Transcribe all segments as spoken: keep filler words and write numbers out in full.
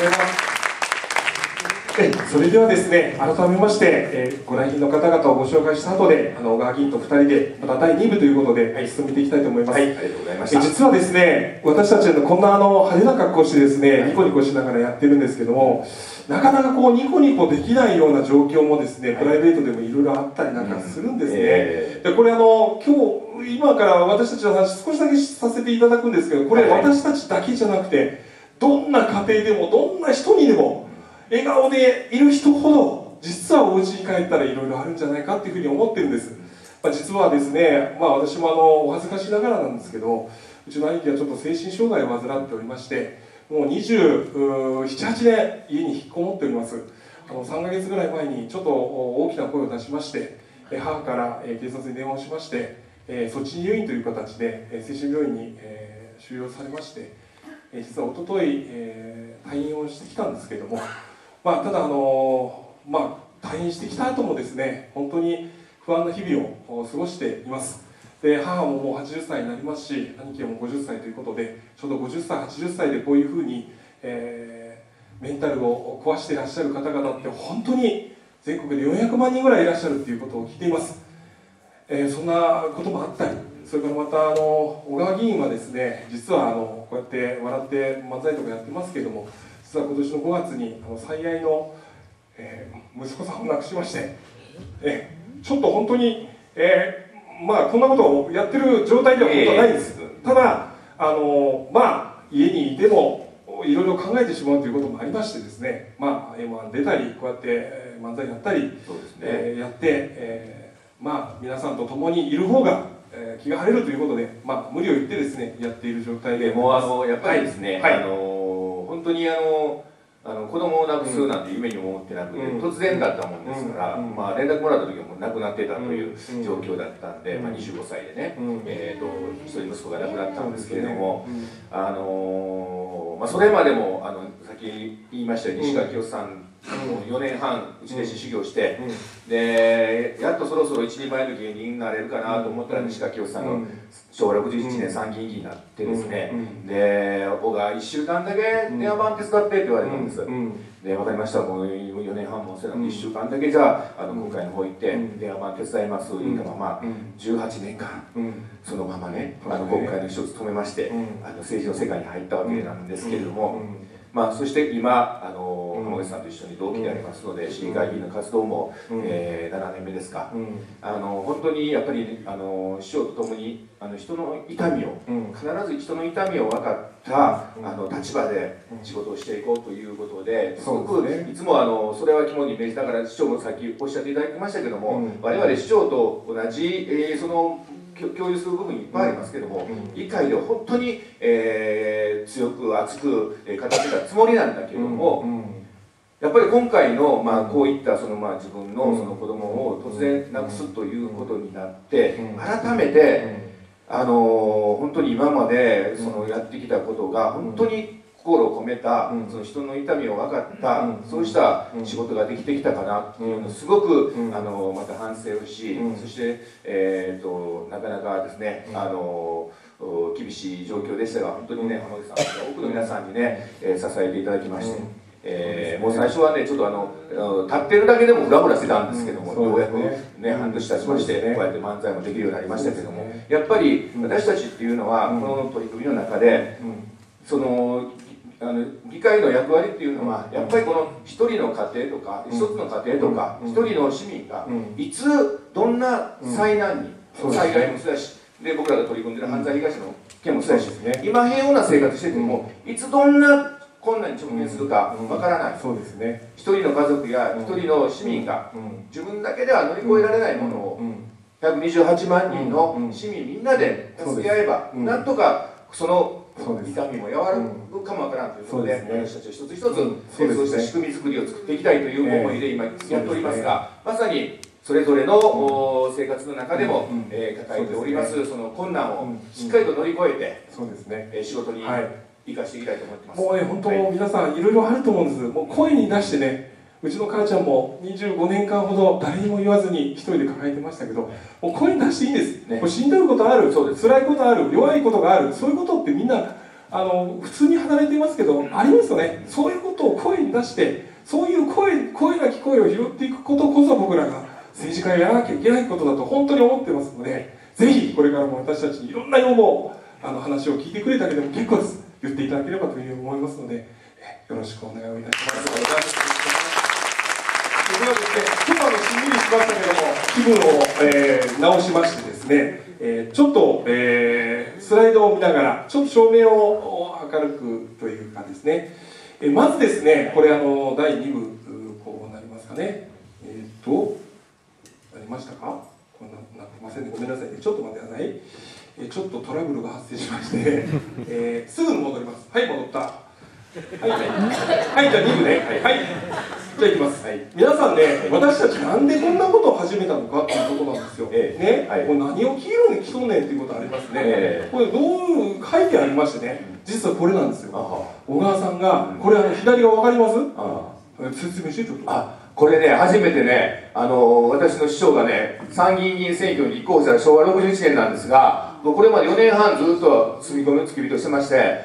ございます。えそれではですね、改めまして、えー、ご来賓の方々をご紹介した後で、あの小川議員とふたりでまただいに部ということで、はい、進めていきたいと思います。 はい、ありがとうございました。 え実はですね、私たちのこんなあの派手な格好してですね、はい、ニコニコしながらやってるんですけども、なかなかこうニコニコできないような状況もですね、はい、プライベートでもいろいろあったりなんかするんですね。うんえー、でこれあの今日今から私たちの話少しだけさせていただくんですけど、これ私たちだけじゃなくて、どんな家庭でもどんな人にでも笑顔でいる人ほど実はお家に帰ったらいろいろあるんじゃないかっていうふうに思ってるんです。まあ、実はですね、まあ、私もあのお恥ずかしながらなんですけど、うちの兄貴はちょっと精神障害を患っておりまして、もうにじゅうなな、はちねん家に引きこもっております。あのさんかげつぐらい前にちょっと大きな声を出しまして、母から警察に電話をしまして、措置入院という形で精神病院に収容されまして、実は一昨日退院をしてきたんですけれども、まあ、ただあの、まあ、退院してきた後もですね、本当に不安な日々を過ごしています。で母ももうはちじゅっさいになりますし、兄貴はもうごじゅっさいということで、ちょうどごじゅっさいはちじゅっさいでこういうふうに、えー、メンタルを壊していらっしゃる方々って本当に全国でよんひゃくまんにんぐらいいらっしゃるということを聞いています。えー、そんなこともあったり、それからまたあの小川議員はですね、実はあのこうやって笑って漫才とかやってますけれども、実は今年のごがつにあの最愛の、えー、息子さんを亡くしまして、えー、ちょっと本当に、えー、まあこんなことをやってる状態では本当はないんです。ただあのまあ家にいてもいろいろ考えてしまうということもありましてですね、まあ エムワン 出たりこうやって漫才やったり、そうですね、えー、やって、えー、まあ皆さんと共にいる方がえー、気が晴れるということで、まあ、無理を言ってですねやっている状態で、 もうあのやっぱりですね、 はい、 あの本当にあのあの子供を亡くすなんて夢にも思ってなくて、うん、突然だったもんですから、うん、まあ、連絡もらった時はもう亡くなってたという状況だったんで、うん、まあ、にじゅうごさいでね、うん、えー、と一人息子が亡くなったんですけれども、うん、あのまあ、それまでもあのさっき言いましたように西川きよしさんよねんはん内弟子修行して、うん、でやっとそろそろ一人前の芸人になれるかなと思ったら西川きよしさんのしょうわろくじゅういちねん参議院議員になってですね、で僕がいっしゅうかんだけ電話番手使ってって言われたんです。で分かりました、もうよねんはんもせなくていっしゅうかんだけじゃあの国会の方行って電話番手伝います言ったままじゅうはちねんかんそのままね、あの国会の秘書を務めまして、あの政治の世界に入ったわけなんですけれども、まあ、そして今あの浜口さんと一緒に同期でありますので、市議会議員の活動も、えー、ななねんめですか、あの本当にやっぱりあの師匠と共にあの人の痛みを、必ず人の痛みを分かったあの立場で仕事をしていこうということで、すごくいつもあのそれは肝に銘じながら、市長もさっきおっしゃっていただきましたけども、我々市長と同じ、えー、その共有する部分いっぱいありますけども、議会で本当に、えー、強く熱く語ってたつもりなんだけども、やっぱり今回の、まあ、こういったその、まあ、自分のその子供を突然亡くすということになって、改めて、あの本当に今までそのやってきたことが本当に心を込めた、その人の痛みを分かった、そうした仕事ができてきたかなっていうのをすごく、あのまた反省をし、そして、えー、となかなかですね、あの厳しい状況でしたが、本当にね、浜口さん多くの皆さんにね、えー、支えていただきまして、えー、もう最初はねちょっとあの立ってるだけでもフラフラしてたんですけども、ようやくね半年経ちまして、こうやって漫才もできるようになりましたけども、やっぱり私たちっていうのはこの取り組みの中で、そのあの議会の役割っていうのは、やっぱりこの一人の家庭とか、一つの家庭とか、一人の市民がいつどんな災難に、災害もそうだし、で僕らが取り組んでる犯罪被害者の件もそうだし、今平穏な生活しててもいつどんな困難に直面するかわからない、そうですね、一人の家族や一人の市民が自分だけでは乗り越えられないものをひゃくにじゅうはちまんにんの市民みんなで助け合えば、なんとかその痛みも和らぐかもわからんということで、私たちは一つ一つそうした仕組み作りを作っていきたいという思いで今やっておりますが、まさにそれぞれの生活の中でも抱えておりますその困難をしっかりと乗り越えて仕事に生かしていきたいと思ってます。 もうね、本当皆さんいろいろあると思うんです。もう声に出してね、うちの母ちゃんもにじゅうごねんかんほど誰にも言わずに一人で抱えてましたけど、もう声に出していいんです、ね、もうしんどいことある、そうです、辛いことある、弱いことがある、そういうことってみんなあの普通に働いていますけど、ありますよね。そういうことを声に出して、そういう声声なき声を拾っていくことこそ、僕らが政治家がやらなきゃいけないことだと本当に思ってますので、ぜひこれからも私たちにいろんな要望、あの話を聞いてくれただけでも結構です。言っていただければというふうに思いますので、よろしくお願いをいたします。ではですね、ちょっとあのしんみりしましたけども、気分を、えー、直しましてですね、えー、ちょっと、えー、スライドを見ながら、ちょっと照明を明るくというかですね、えー、まずですね、これあのだいに部、こうなりますかね、えっ、ー、と、なりましたか？こんななってませんね、ごめんなさいね、ちょっと待ってください。えー、ちょっとトラブルが発生しまして、えー、すぐ戻ります。はい、戻った。はい、はい、はい、じゃあに部ね、はい、はい、じゃあいきます。はい、皆さんね、私たちなんでこんなことを始めたのかっていうことなんですよ。ええ、ね、はい、これ何を黄色に競うねんっていうことありますね。ええ、これどう書いてありましてね、実はこれなんですよ。小川さんが、これあの左がわかります？ああ、説明してちょっと。あ、 これね、初めてね、あの私の師匠がね、参議院議員選挙に立候補した昭和ろくじゅういちねんなんですが、これまでよねんはんずっと住み込み付き人してまして、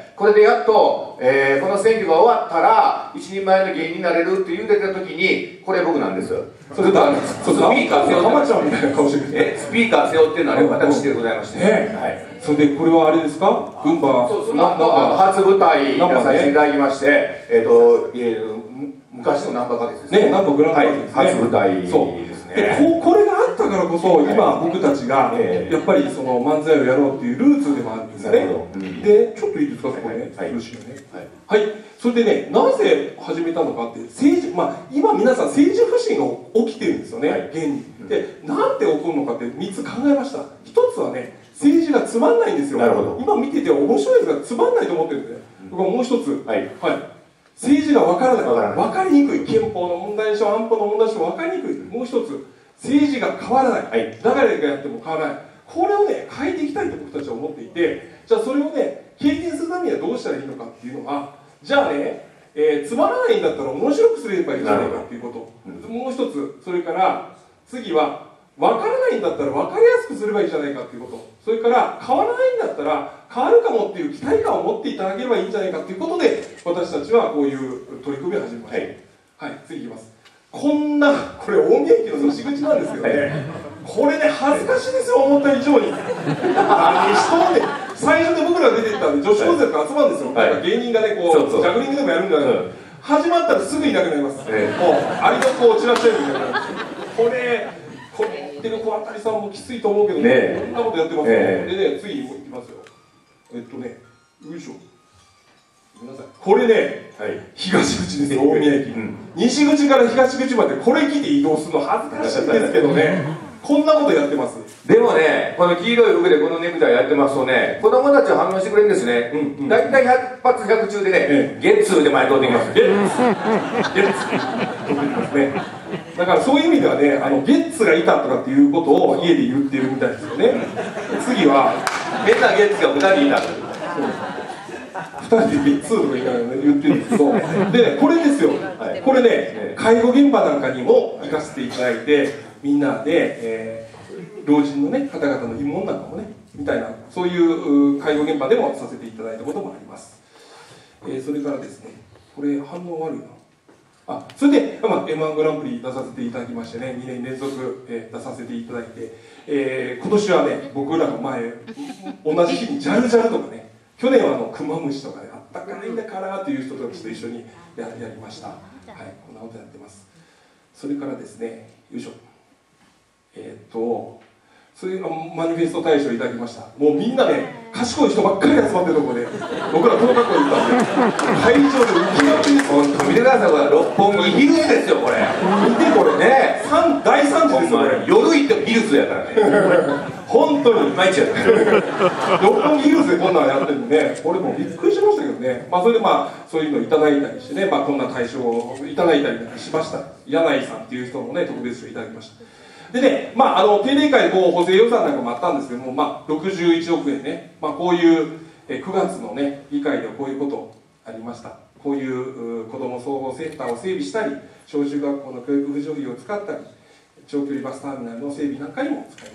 これでやっと、えー、この選挙が終わったら一人前の芸人になれるって言うてた時に、これ僕なんです。それとあのスピーカー背負って、 浜ちゃんみたいな顔してるえスピーカー背負ってるのはね、私でございまして、ね、 はい、それでこれはあれですか、群馬そうそう初舞台出させていただきまして、えっ、ー、と、えー、昔のナンバーカーですね、ナンバーグランドカーですね、 初舞台ですね。 こ, これがあったからこそ、今僕たちがやっぱりその漫才をやろうっていうルーツでもあるんですね。で、ちょっといいですか、そこね、よろしいよね。はい、それでね、なぜ始めたのかって、政治、まあ、今皆さん政治不信が起きてるんですよね、現に。で、なんで起こるのかってみっつ考えました。ひとつはね、政治がつまんないんですよ。今見てて面白いですが、つまんないと思ってるんですね。僕はもう一つ、はい、はい、政治が分からない、分かりにくい、憲法の問題にしろ、安保の問題にしろ分かりにくい、もう一つ、政治が変わらない、はい、誰がやっても変わらない、これをね、変えていきたいと僕たちは思っていて、じゃあそれをね、経験するためにはどうしたらいいのかっていうのは、じゃあね、えー、つまらないんだったら面白くすればいいじゃないかっていうこと、うん、もう一つ、それから次は、分からないんだったら分かりやすくすればいいじゃないかっていうこと、それから変わらないんだったら変わるかもっていう期待感を持っていただければいいんじゃないかっていうことで、私たちはこういう取り組みを始めました。はい、はい、次いきます。こんな、これ大宮駅の西口なんですけどね、これね、恥ずかしいですよ、思った以上に。あの人ね、最初で僕らが出ていったんで、女子高生が集まるんですよ、はい、なんか芸人がね、こう、そうそうジャグリングでもやるんじゃないか、うん、始まったらすぐいなくなります、えー、もう、アリの子を散らしちゃうみたいな、これ、これ言ってる子あたりさんもきついと思うけど、ね、こんなことやってますよ、えー、でね、次いきますよ、えっとね、よいしょ。ごめんなさい、これね、はい、東口ですよ、大宮駅、うん、西口から東口までこれ着て移動するの恥ずかしいんですけどね、こんなことやってます。 でもね、この黄色い服でこのネクタイやってますとね、子供たちは反応してくれるんですね。大体ひゃく発ひゃく中でね、ゲッツーで前通ってきます。ゲッツーゲッツーね。だからそういう意味ではね、あのゲッツがいたとかっていうことを家で言ってるみたいですよね。次は変なゲッツがふたりいた。 ふたりでゲッツーとか言ってるんですけど、でこれですよ、これね、介護現場なんかにも行かせていただいて、みんなで、えー、老人の、ね、方々の慰問なんかもね、みたいな、そういう介護現場でもさせていただいたこともあります。えー、それからですね、これ反応悪いな。あ、それで、まあ、エムワン グランプリ出させていただきましてね、にねん連続、えー、出させていただいて、えー、今年はね、僕らが前、同じ日にジャルジャルとかね、去年はあのクマムシとかね、あったかいんだからという人たちと一緒にや, やりました。はい、こんなことやってます。それからですね、よいしょ。えー、っと、そういうマニフェスト大賞いただきました。もうみんなね、賢い人ばっかり集まってるところで、僕らこの格好で行ったんで、会場で浮きまくりです。 本当見てください、これ、六本木ヒルズですよ、これ。 見て、これね、大惨事ですよ、これ。 夜行ってもヒルズやからね。 本当に毎日やってる。 六本木ヒルズでこんなのやってるんでね、俺もびっくりしましたけどね、まあ、それでまあ、そういうのをいただいたりしてね、まあ、こんな大賞をいただいたりしました。柳井さんっていう人もね、特別賞いただきました。でね、まあ、あの定例会こう補正予算なんかもあったんですけども、まあ、ろくじゅういちおくえんね、まあ、こういうえくがつのね議会ではこういうことありました。こういう子ども総合センターを整備したり、小中学校の教育扶助費を使ったり、長距離バスターミナルの整備なんかにも使いました。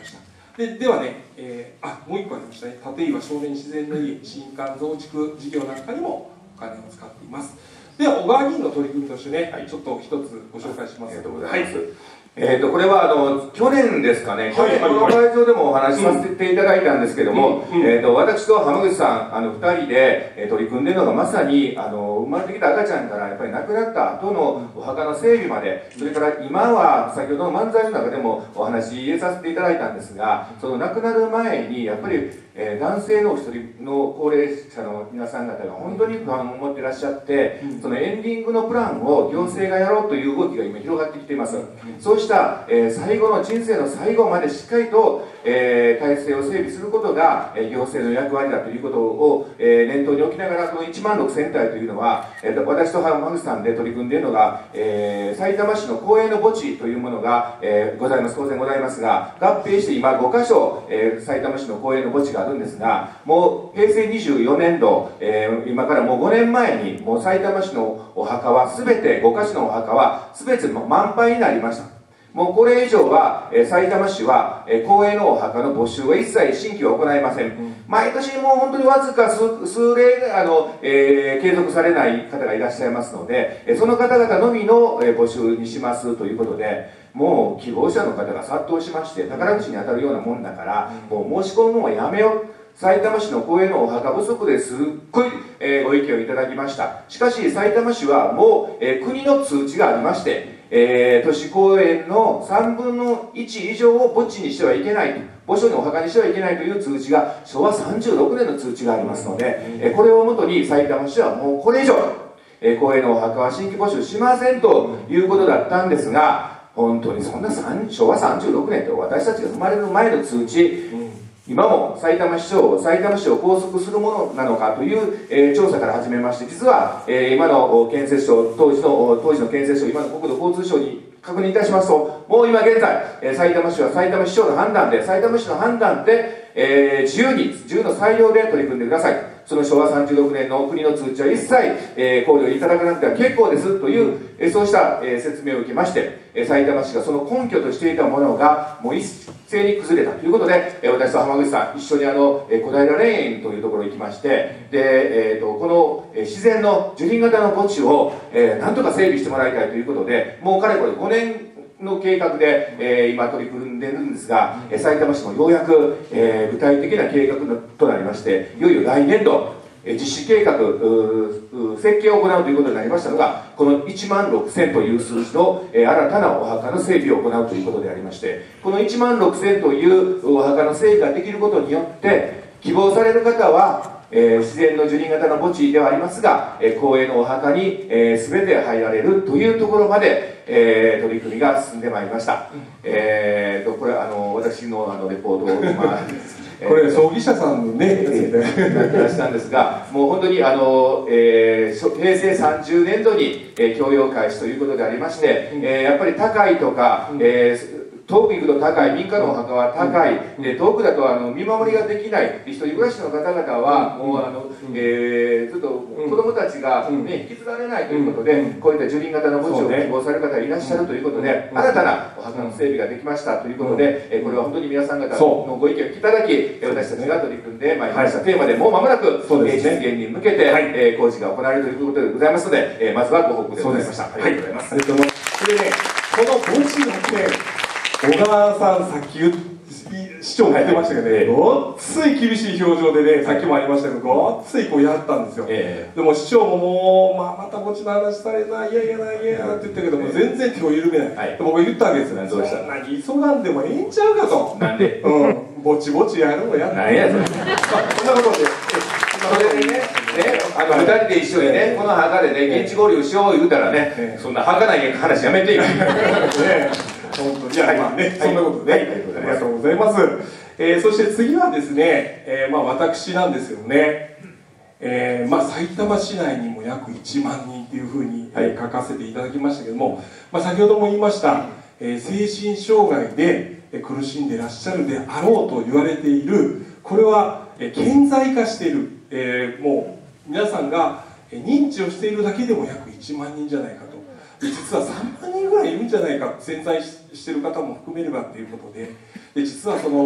でではね、えー、あもう一個ありましたね。立岩少年自然の家新館増築事業なんかにもお金を使っています。では小川議員の取り組みとしてね、はい、ちょっと一つご紹介します。 ありがとうございます。はい、えー、とこれはあの去年ですかね、去年この会場でもお話しさせていただいたんですけども、うんうん、えー、と私と浜口さんあのふたりで、えー、取り組んでいるのがまさにあの生まれてきた赤ちゃんからやっぱり亡くなった後のお墓の整備まで、それから今は先ほどの漫才の中でもお話入れさせていただいたんですが、その亡くなる前にやっぱり、えー、男性のお一人の高齢者の皆さん方が本当に不安を持っていらっしゃって、そのエンディングのプランを行政がやろうという動きが今広がってきています。そうした、えー、最後の人生の最後までしっかりと、えー、体制を整備することが、えー、行政の役割だということを、えー、念頭に置きながら、このいちまんろくせんたいというのは、えー、私と浜口さんで取り組んでいるのが、えー、さいたま市の公営の墓地というものが、えー、ございます当然ございますが、合併して今ごかしょさいたま市の公営の墓地があるんですが、もうへいせいにじゅうよねんど、えー、今からもうごねんまえにもうさいたま市のお墓は全てごかしょのお墓は全て満杯になりました。もうこれ以上はさいたま市はえ公営のお墓の募集は一切新規は行いません。うん、毎年もう本当にわずか 数, 数例あの、えー、継続されない方がいらっしゃいますので、その方々のみの募集にしますということで、もう希望者の方が殺到しまして、宝くじに当たるようなもんだから、うん、もう申し込むのはやめよう、さいたま市の公営のお墓不足ですっごい、えー、ご意見をいただきました。しかしさいたま市はもう、えー、国の通知がありまして、えー、都市公園のさんぶんのいち以上を墓地にしてはいけないと、墓所にお墓にしてはいけないという通知がしょうわさんじゅうろくねんの通知がありますので、えー、これをもとにさいたま市はもうこれ以上、えー、公営のお墓は新規募集しませんということだったんですが、本当にそんなしょうわさんじゅうろくねんって私たちが生まれる前の通知、今もさいたま市長、さいたま市を拘束するものなのかという、えー、調査から始めまして、実は、えー、今の建設省、当時の当時の建設省、今の国土交通省に確認いたしますと、もう今現在、さいたま市はさいたま市長の判断で、さいたま市の判断で、えー、自由に、自由の裁量で取り組んでください。そのしょうわさんじゅうろくねんの国の通知は一切、えー、考慮いただかなくては結構ですという、えー、そうした、えー、説明を受けまして、さいたま市がその根拠としていたものがもう一斉に崩れたということで、えー、私と浜口さん一緒にあの、えー、小平霊園というところに行きまして、で、えー、とこの、えー、自然の樹林型の墓地を、えー、なんとか整備してもらいたいということで、もうかれこれごねんの計画で、えー、今取り組んでいるんですが、さいたま市もようやく、えー、具体的な計画となりまして、いよいよ来年度、えー、実施計画設計を行うということになりましたのが、このいちまんろくせんという数字の、えー、新たなお墓の整備を行うということでありまして、このいちまんろくせんというお墓の整備ができることによって、希望される方はえー、自然の樹林型の墓地ではありますが、えー、公営のお墓に、えー、全て入られるというところまで、えー、取り組みが進んでまいりました。うん、えーとこれあの私のあのレポートを今これ葬儀社さんのね、 なってらしたんですが、もう本当にあの、えー、へいせいさんじゅうねんどに、えー、供用開始ということでありまして、うん、えー、やっぱり高いとか、うん、えー遠く行くと高い、民家のお墓は高い、うん、で遠くだとあの見守りができない、一人暮らしの方々は、もうあの、うん、えー、ちょっと子供たちが、ね、引き継がれないということで、うん、こういった樹林型の墓地を希望される方がいらっしゃるということで、うん、新たなお墓の整備ができましたということで、うん、えこれは本当に皆さん方のご意見をいただき、私たちが取り組んでまいりました、はい、テーマでもう間もなく、そうですね、実現に向けて、はい、えー、工事が行われるということでございますので、えー、まずはご報告でございました。ありがとうございます。 ありがとうございます。それでね、この墓地の件、小川さん、さっき市長も言ってましたけどね、ごっつい厳しい表情でね、さっきもありましたけど、ごっついこうやったんですよ。えー、でも市長ももう、まあ、またこっちの話されない、いやいやない、いやいやって言ったけども、全然手を緩めない。はい、で僕言ったわけですよね、そんなに急がんでもええんちゃうかと。なんで、うん、ぼちぼちやるのやって。 なんやそれ。そんなことで。それでね、ね、あのふたりで一緒にね、この墓でね、現地合流しよう言うたらね、そんな墓ない話やめてよ。 本当に、いや、まあね、そんなことで、ありがとうございます。えー、そして次はですね、えー、まあ私なんですけどね、えー、まあさいたま市内にも約いちまんにんというふうに、はい、書かせていただきましたけども、まあ、先ほども言いました、えー、精神障害で苦しんでいらっしゃるであろうと言われている、これは、えー、顕在化している、えー、もう皆さんが認知をしているだけでも約いちまんにんじゃないかと。実はさんまんにんぐらいいるんじゃないか、潜在している方も含めればということで、で実はその、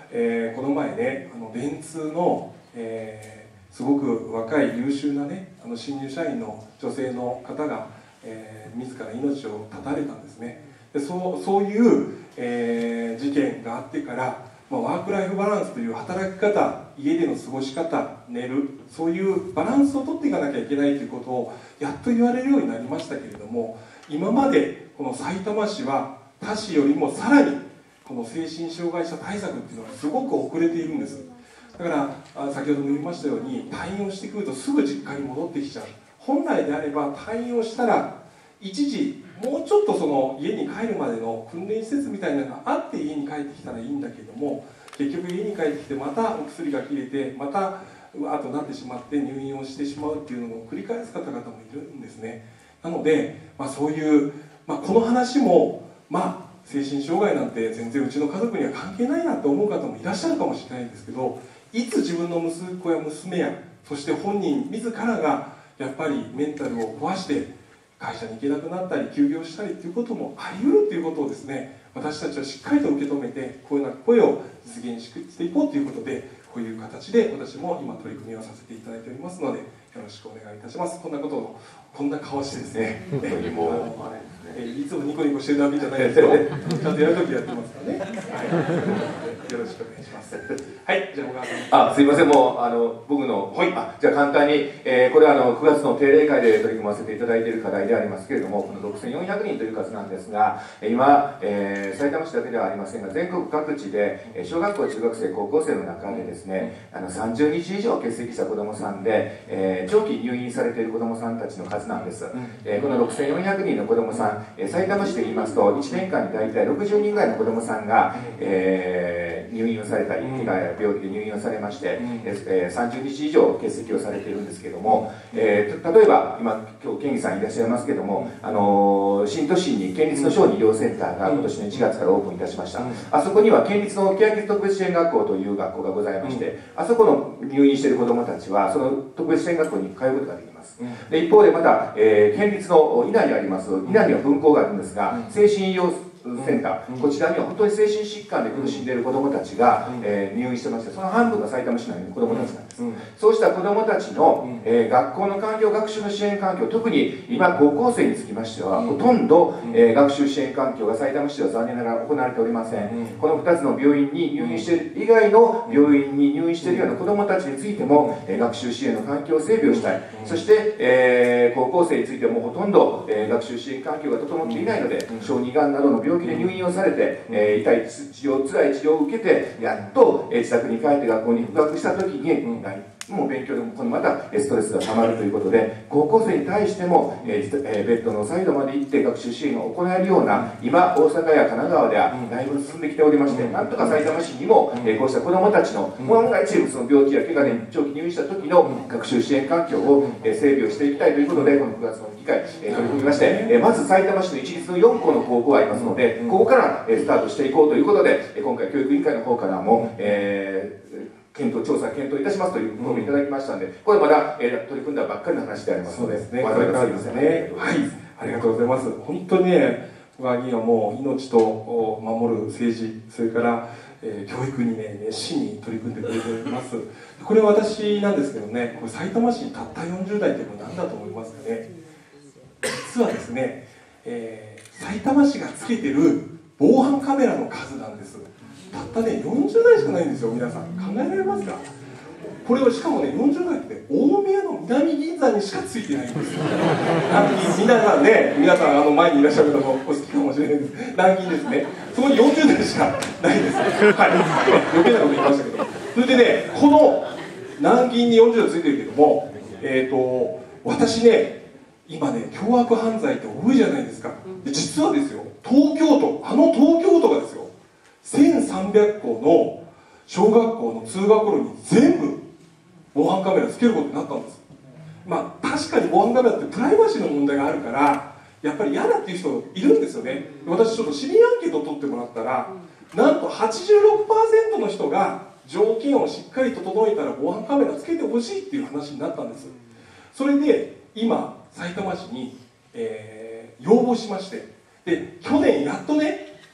えー、この前ね、あの電通の、えー、すごく若い優秀なね、あの新入社員の女性の方が、えー、自ら命を絶たれたんですね。でそう、そういう、えー、事件があってから、まあ、ワークライフバランスという働き方、家での過ごし方、寝る、そういうバランスをとっていかなきゃいけないということをやっと言われるようになりましたけれども、今までこのさいたま市は他市よりもさらにこの精神障害者対策っていうのがすごく遅れているんです。だから先ほども言いましたように、退院をしてくるとすぐ実家に戻ってきちゃう。本来であれば退院をしたら一時もうちょっとその家に帰るまでの訓練施設みたいなのがあって家に帰ってきたらいいんだけども、結局家に帰ってきてまたお薬が切れてまたうわーっとなってしまって入院をしてしまうっていうのを繰り返す方々もいるんですね。なので、まあ、そういう、まあ、この話もまあ精神障害なんて全然うちの家族には関係ないなと思う方もいらっしゃるかもしれないんですけど、いつ自分の息子や娘やそして本人自らがやっぱりメンタルを壊して会社に行けなくなったり休業したりということもあり得るということをですね、私たちはしっかりと受け止めてこういうような声を実現していこうということで、こういう形で私も今取り組みをさせていただいておりますので、よろしくお願いいたします。こんなことをこんな顔してですね、えもうあれえいつもニコニコしてるだけじゃないですよ。ちゃんとやるときやってますからね。はい、よろしくお願いします。はい、じゃあ小川さん。 あ、すいません、もうあの僕の、はい、あじゃあ簡単に、えー、これはあのくがつの定例会で取り組ませていただいている課題でありますけれども、このろくせんよんひゃくにんという数なんですが、今、えー、埼玉市だけではありませんが、全国各地で小学校、中学生、高校生の中でですね、あのさんじゅうにち以上欠席した子どもさんで、えー、長期入院されている子どもさんたちの数なんです。えー、このろくせんよんひゃくにんの子どもさん、えー、埼玉市で言いますと、いちねんかんに大体ろくじゅうにんぐらいの子どもさんが、えー、入院をされたり、怪我や病気で入院をされまして、えー、さんじゅうにち以上欠席をされているんですけれども、えー、例えば、今、今日、県議さんいらっしゃいますけれども、あのー、新都心に県立の小児医療センターが今年のいちがつからオープンいたしました。あそこには県立の欅特別支援学校という学校がございまして、あそこの入院している子どもたちは、その特別支援学校に通うことができます。で一方でまた、えー、県立の伊那にあります、伊那には分校があるんですが、精神医療センター、うん、こちらには本当に精神疾患で苦しんでいる子どもたちが、うんえー、入院してまして、その半分がさいたま市内の子どもたちなんです、うん、そうした子どもたちの、うんえー、学校の環境、学習の支援環境、特に今高校生につきましては、うん、ほとんど、うんえー、学習支援環境がさいたま市では残念ながら行われておりません、うん、このふたつの病院に入院している以外の病院に入院しているような子どもたちについても、えー、学習支援の環境を整備をしたい、うん、そして、えー、高校生についてもほとんど、えー、学習支援環境が整っていないので、うん、小児がんなどの病気で入院をされてえー、痛い治療、辛い治療を受けてやっと、えー、自宅に帰って学校に復学した時に、うんもう勉強でもこのまたストレスがたまるということで、高校生に対しても、えーえー、ベッドのサイドまで行って学習支援が行えるような、今大阪や神奈川ではだいぶ進んできておりまして、なんとかさいたま市にも、えー、こうした子どもたちの万が一その病気や怪我で長期入院した時の学習支援環境を、えー、整備をしていきたいということで、このくがつの議会、えー、取り組みまして、えー、まずさいたま市の一律のよんこの高校がありますので、ここから、えー、スタートしていこうということで、えー、今回教育委員会の方からも、えー検討調査検討いたしますというご意見いただきましたので、これまだ、えー、取り組んだばっかりの話でありますので、 そうですね、これからですね。はい、ありがとうございます。本当にね、小川議員はもう命と守る政治、それから、えー、教育にね、熱心に取り組んでくれております。これは私なんですけどね、これさいたま市にたったよんじゅうだいってこれ何だと思いますかね。実はですね、えー、さいたま市がつけてる防犯カメラの数なんです。たったねよんじゅうだいしかないんですよ。皆さん考えられますか。これをしかもねよんじゅうだいって大宮の南銀座にしかついてないんですよ。皆さんね、皆さんあの前にいらっしゃる方もお好きかもしれないです。南銀ですね。そこによんじゅうだいしかないです。はい余計なこと言いましたけど、それでねこの南銀によんじゅうだいついてるけども、えーと私ね今ね凶悪犯罪って多いじゃないですか。で実はですよ、東京都、あの東京都がですよせんさんびゃっこうの小学校の通学路に全部防犯カメラつけることになったんです。まあ確かに防犯カメラってプライバシーの問題があるからやっぱり嫌だっていう人いるんですよね。私ちょっと市民アンケートを取ってもらったら、なんと はちじゅうろくパーセント の人が条件をしっかり整えたら防犯カメラつけてほしいっていう話になったんです。それで今さいたま市に、えー、要望しまして、で去年やっとね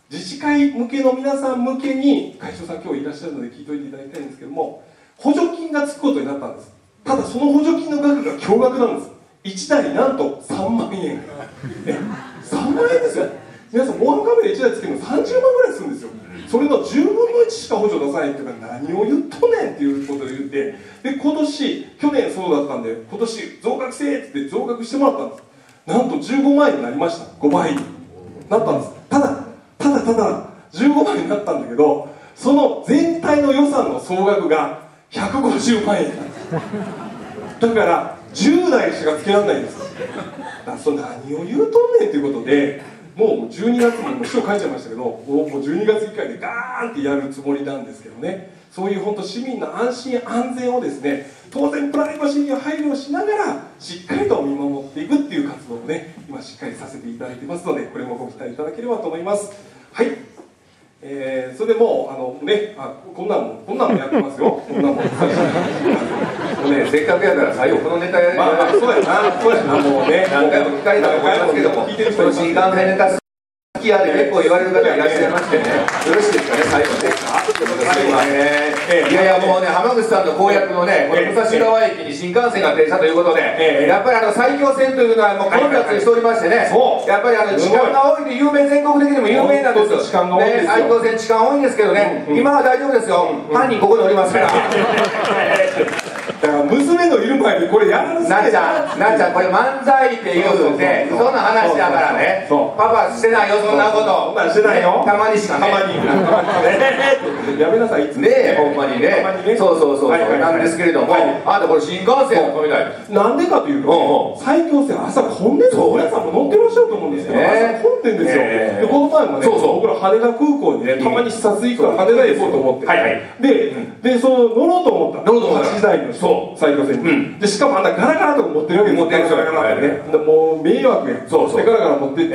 自治会向けの皆さん向けに会長さん今日いらっしゃるので聞いておいていただきたいんですけども、補助金がつくことになったんです。ただその補助金の額が驚愕なんです。いちだいなんとさんまんえん、えさんまんえんですよ。皆さん防犯カメラいちだいつけるのさんじゅうまんぐらいするんですよ。それのじゅうぶんのいちしか補助出さないっていうか、何を言っとんねんっていうことを言って、で今年去年そうだったんで今年増額せえって言って増額してもらったんです。なんとじゅうごまんえんになりました。ごばいになったんです。ただただただじゅうごまんえんになったんだけど、その全体の予算の総額がひゃくごじゅうまんえんなんです。だからじゅうだいしかつけられないんです。だからそれ何を言うとんねんということで、もうじゅうにがつにもう書書いちゃいましたけど、もうじゅうにがついっかいでガーンってやるつもりなんですけどね、そういう本当市民の安心安全をですね、当然プライバシーには配慮しながらしっかりと見守っていくっていう活動をね、今しっかりさせていただいてますので、これもご期待いただければと思います。はい、えー、それでもうあのね、あこんなんもこんなんもやってますよ。こんなんも最初もうね、せっかくやから最後このネタやる。 まあまあそうやな、そうやな、もうね、 何回も聞かれたと思いますけども、 聞いてる人この新幹線ネタ好きやで結構言われる方いらっしゃいましてね、よろしいですかね、最後ね。いやいやもうね、浜口さんの公約のね、この武蔵川駅に新幹線が停車ということで、やっぱりあの埼京線というのはもうこのやつにしておりましてね、やっぱりあの痴漢が多いで有名、全国的にも有名なんですよ。 痴漢が多いですよ。 埼京線痴漢多いんですけどね、今は大丈夫ですよ。犯人ここにおりますから。 だから娘のいる前にこれやらなっちゃん、なっちゃん、これ漫才って言うて、そんな話だからね、パパしてないよ、そんなこと。 そんなんしてないよ。 たまにしかね。 たまに。やめなさい、いつも。 ねえ、ほんまにね。そうそうそう、なんですけれども、あなたこれ新幹線を止めたい。 なんでかというと、埼京線朝混んでるの、皆さんも乗ってらっしゃると思うんですけど、朝混んでんですよ。で、この前もね、僕ら羽田空港にね、たまに視察行くから羽田へ行こうと思って。で、で、その乗ろうと思った。乗ろうと思った。はちじだいの人。埼京線に、でしかもあんなガラガラとか持ってるわけですよ。持ってるガラガラってね、もう迷惑やん。そうそう、でガラガラ持ってって、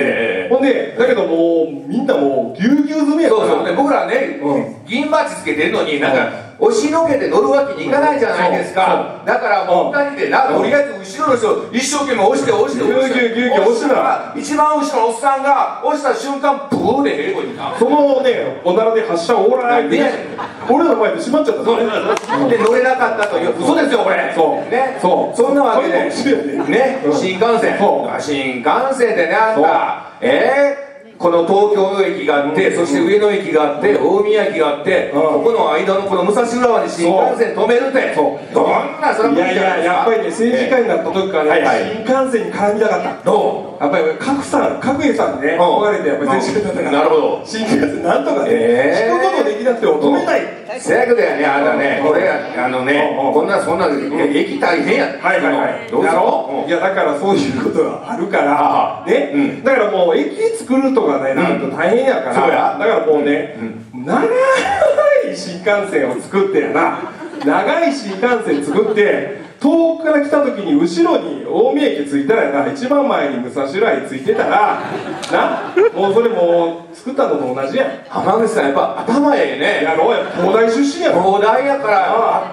ほんでだけどもうみんなもうぎゅうぎゅう詰めやから。 そうそう、僕らね銀バッジつけてるのになんか押しのけて乗るわけにいかないじゃないですか。だからもうふたりでな、とりあえず後ろの人一生懸命押して押して押してぎゅうぎゅうぎゅうぎゅう押したら一番後ろのおっさんが押した瞬間ブーで平行にな、 そのねおならで発射オーライって俺らの前で閉まっちゃった。 で乗れなかったという嘘ですよこれ。そうね、そうそんなわけでね、新幹線新幹線でね、あんたえーこの東京駅があって、そして上野駅があって大宮駅があって、ここの間のこの武蔵浦和に新幹線止めるって、どんなそれもいいじゃないですか。いやいや、やっぱりね、政治家になった時からね、新幹線に絡みたかった。どうやっぱり角さん、角栄さんにね憧れて、やっぱり政治家だったから、なるほど、新幹線なんとかね引くことできなくても止めない。 せやけどやね、あんたね、これあのね、こんなそんな駅大変や。 はいはいはい、どうぞ。いやだからそういうことがあるからね、だからもう駅作るとかね、なんと大変やから、だからもうね、長い新幹線を作ってやな、長い新幹線作って遠くから来た時に後ろに大宮駅着いたらやな、一番前に武蔵浦和に着いてたらな、もうそれもう作ったのと同じやん。 浜口さんやっぱ頭ええね。 やろうや、東大出身やろ。 東大やから、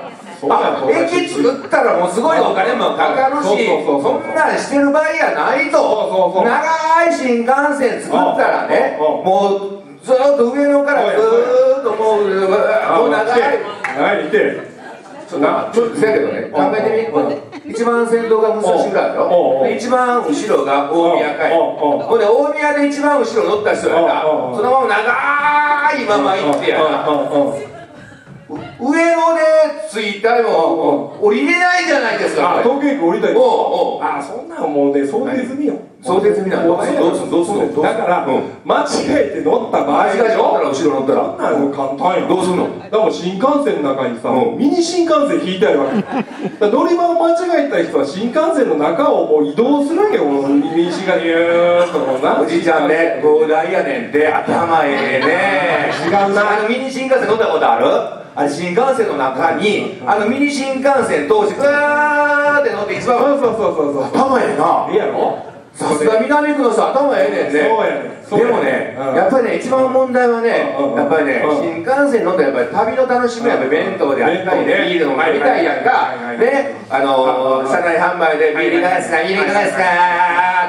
あ、駅作ったらもうすごいお金もかかるし、そんなんしてる場合やないと。長い新幹線作ったらね、もうずっと上野からずっともうもう長い長いにいて、 ちょっとせやけどね、考えてみ、一番先頭が武蔵浦和やろ、一番後ろが大宮かい、ほんで大宮で一番後ろ乗った人やったらそのまま長いまま行ってやな、上野で着いたらもう降りれないじゃないですか。 東京駅降りたい。ああ、そんなんもうね、想定済みよ。 想定済みなんだ。どうするどうする。 だから間違えて乗った場合でしょ。 後ろ乗ったらそんなの簡単よ。 どうするの。 だから新幹線の中にさ、ミニ新幹線引いてあるわけ。乗り場を間違えた人は新幹線の中をもう移動するわけよ。ミニ新幹線ゆーっとこうな。 おじいちゃんね、東大やねんって頭ええね。違うな。あのミニ新幹線乗ったことある？あれ新幹線の中にあのミニ新幹線通してグーって乗って一番、 そうそうそうそうそう、 頭ええな。 いいやろ。 さすが南区の人頭ええねんね。 そうやね。 でもね、やっぱりね、一番問題はね、やっぱりね、新幹線乗ったらやっぱり旅の楽しみはやっぱり弁当であったりね、ビール飲みたいやんか。ね、あの車内販売でビールいかがですか、ビールいかがですかっ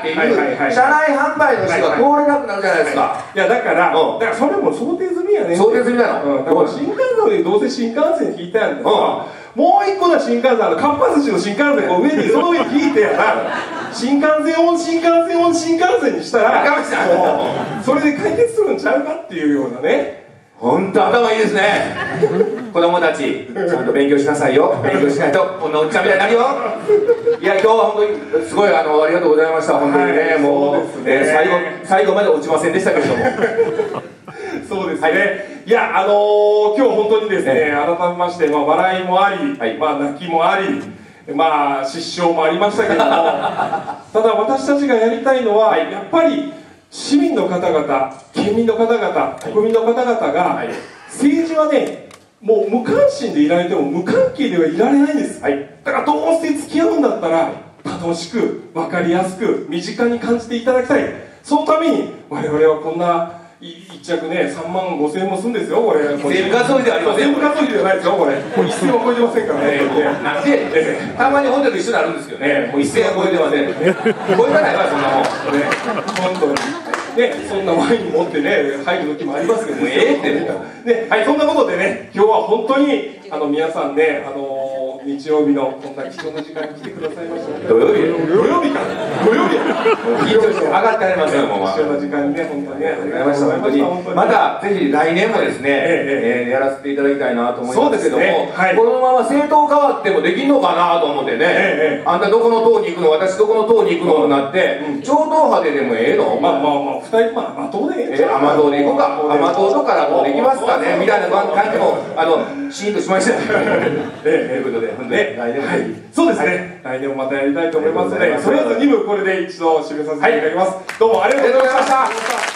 っていう車内販売の人が通れなくなるじゃないですか。 いやだから、だからそれも想定済みやね。 想定済みなの。 だから新幹線でどうせ新幹線引いたやんか。もう一個の新幹線、あのかっぱ寿司の新幹線を上にその上に引いてやな。新幹線を新幹線を新幹線にしたら、それで解決するんちゃうかっていうようなね。 本当頭いいですね。子供たちちゃんと勉強しなさいよ。勉強しないとこんなおっちゃんみたいになるよ。いや今日は本当にすごいあのありがとうございました。本当にね、はい、もう、えー、最後最後まで落ちませんでしたけれども。 そうですね、はい、いやあのー、今日本当にですね、えー、改めまして、まあ、笑いもあり、はい、まあ、泣きもあり、まあ失笑もありましたけれどもただ私たちがやりたいのは、はい、やっぱり市民の方々、県民の方々、国民の方々が、はい、政治はね、もう無関心でいられても無関係ではいられないんです、はい、だからどうせ付き合うんだったら楽しく分かりやすく身近に感じていただきたい。そのために我々はこんないっちゃくね、さんまんごせんえんもするんですよ、これ。 全部数えでありません。 全部数えではないですよ、これ。もう一銭は超えてませんからね。 なんで、たまにホテル一緒になるんですけどね、もう一銭は超えてません。超えたないわ、そんなもん。 ね、本当に。ね、そんなワイン持ってね、入る時もありますけど、 もうええってね。はい、そんなことでね、今日は本当に、あの、皆さんね、あの、日曜日のこんな貴重な時間に来てくださいました。 土曜日土曜日か。土曜日や。 緊張して上がってありますよ、もう。 貴重な時間にね、本当にね、ありがとうございました。 また、ぜひ来年もですね、ええ、やらせていただきたいなと思いますけども、このまま政党変わってもできんのかなと思ってね、あんたどこの党に行くの、私どこの党に行くのになって、超党派ででもええの？ まあまあまあ、二人、まあ、甘党でええんちゃう？ 甘党で行こうか。甘党とからもうできますかねみたいな感じも、あの、シーンとしました。ということで、本当に来年もぜひ。 そうですね、来年もまたやりたいと思いますので、とりあえずに部これで一度締めさせていただきます。どうもありがとうございました。